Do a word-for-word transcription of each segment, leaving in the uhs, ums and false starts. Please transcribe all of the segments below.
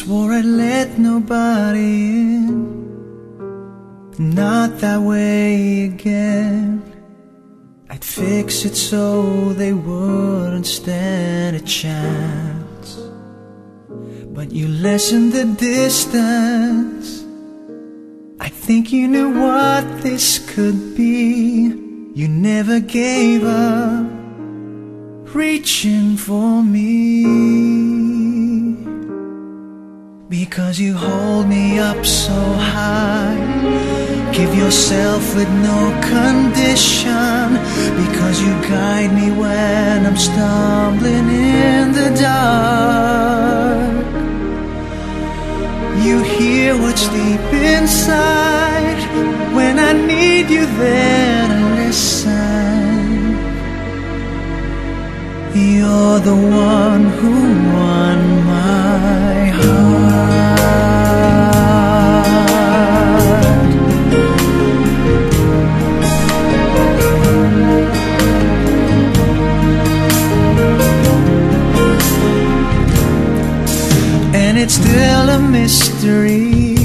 Swore I'd let nobody in, not that way again. I'd fix it so they wouldn't stand a chance. But you lessened the distance. I think you knew what this could be. You never gave up reaching for me. Because you hold me up so high, give yourself with no condition. Because you guide me when I'm stumbling in the dark. You hear what's deep inside. When I need you there to listen. You're the one who won my heart. And it's still a mystery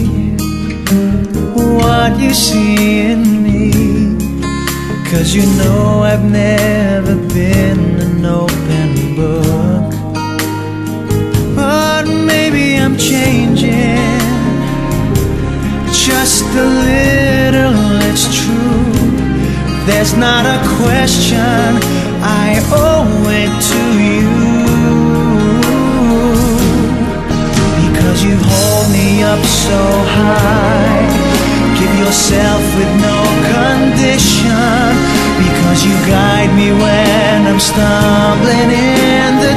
what you see in me. 'Cause you know I've never been an open book. But maybe I'm changing just a little, it's true. There's not a question, I owe it to you. Because you hold me up so high, give yourself with no condition. Because you guide me when I'm stumbling in the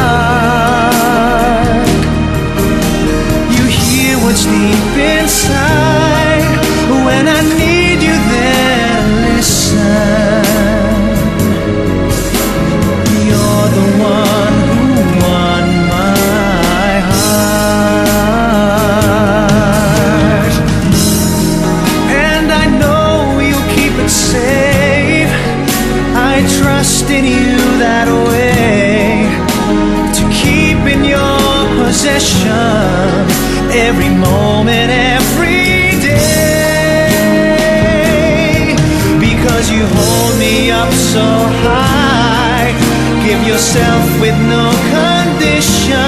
dark. You hear what's deep inside. When I need you there, listen. You're the one who won my heart. And I know you'll keep it safe. I trust in you that way, to keep in your possession every moment, every day. Because you hold me up so high, give yourself with no condition.